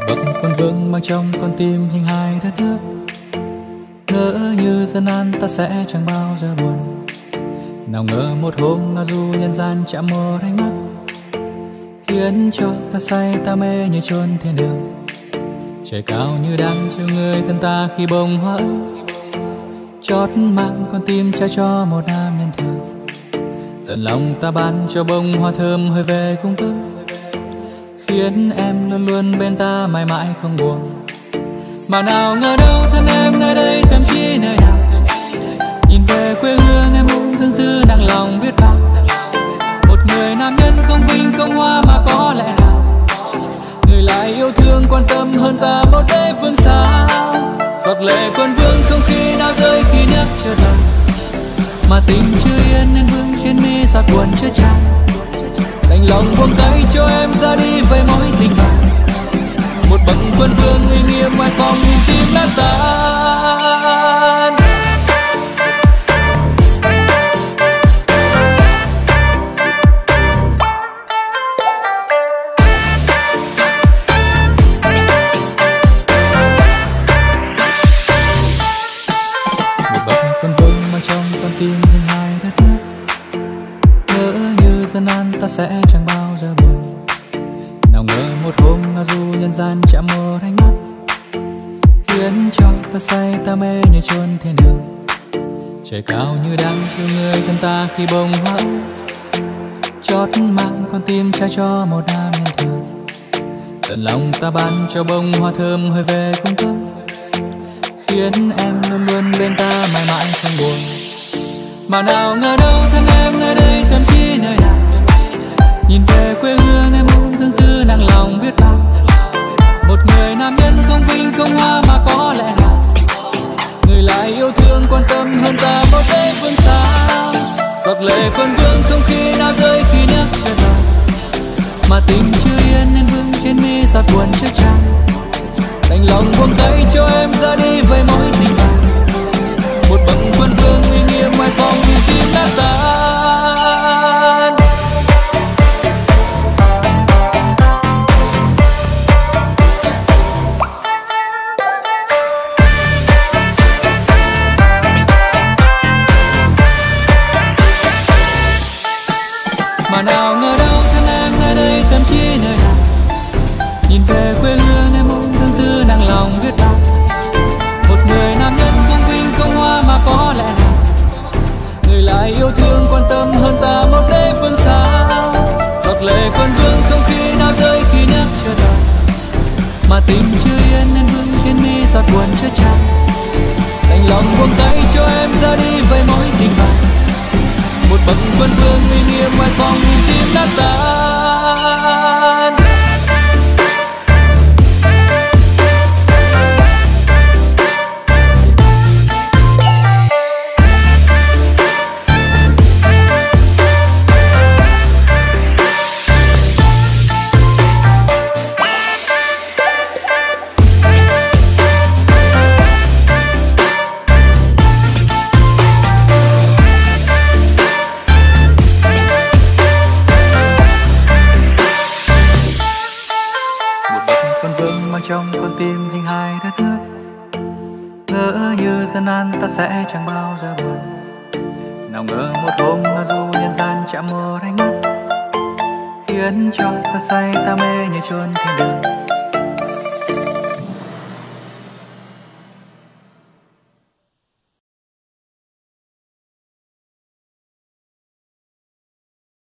bậc quân vương mang trong con tim hình hài đất nước. Ngỡ như dân an ta sẽ chẳng bao giờ buồn. Nào ngờ một hôm ngao du nhân gian chạm một ánh mắt, khiến cho ta say ta mê như chốn thiên đường. Trời cao như đang chiều người thân ta khi bông hoa ấy, chót mang con tim trao cho một nam nhân thường. Dần lòng ta ban cho bông hoa thơm hơi về cung cấp, khiến em luôn luôn bên ta mãi mãi không buồn. Mà nào ngờ đâu thân em nơi đây thậm chí nơi nào, nhìn về quê hương em cũng thương tư nặng lòng biết bao. Một người nam nhân không vinh không hoa mà có lẽ nào người lại yêu thương quan tâm hơn ta một đế phương xa. Giọt lệ quân vương không khi nào rơi khi nước chưa dần, mà tình chưa yên nên vương trên mi giọt buồn chưa tràn. Đành lòng buông tay cho em ra đi với mối tình bạn, một bậc quân vương uy nghiêm ngoài phòng nhìn tim nát tan. Một bậc quân vương mang trong con tim hình hài đất nước. Ngỡ như dân an ta sẽ chẳng bao giờ buồn. Nào ngờ một hôm ngao du nhân gian chạm một ánh mắt, khiến cho ta say ta mê như chốn thiên đường. Trời cao như đang chiều người thân ta khi bông hoa, chót mang con tim trao cho một nam nhân thường. Tận lòng ta ban cho bông hoa thơm hơi về cung cấp, khiến em luôn luôn bên ta mãi mãi không buồn. Mà nào ngờ đâu thân em nơi đây thậm chí nơi nào, nhìn về quê hương em cũng thương tư nặng lòng biết bao. Một người nam nhân không vinh không hoa mà có lẽ nào người lại yêu thương quan tâm hơn ta một đế phương xa. Giọt lệ quân vương không khi nào rơi khi nước chưa dần, mà tình chưa yên nên vương trên mi giọt buồn chưa tràn. Đành lòng buông tay cho em ra đi với mối tình bạn, một bậc quân vương uy nghiêm ngoài phòng nhìn tim nát tan. Mà nào ngờ đâu thân em nơi đây thậm chí nơi nào, nhìn về quê hương em cũng thương tư nặng lòng biết bao. Một người nam nhân không vinh không hoa mà có lẽ nào người lại yêu thương quan tâm hơn ta một đế phương xa. Giọt lệ quân vương không khi nào rơi khi nước chưa dần, mà tình chưa yên nên vương trên mi giọt buồn chưa tràn. Đành lòng buông tay cho em ra đi với mối tình bạn, một bậc quân vương uy nghiêm ngoài phòng nhìn tim nát tan. Trong con tim hình hài đất nước. Ngỡ như dân an ta sẽ chẳng bao giờ buồn. Nào ngờ một hôm ngao du nhân gian chạm một ánh mắt, khiến cho ta say ta mê như chốn thiên đường.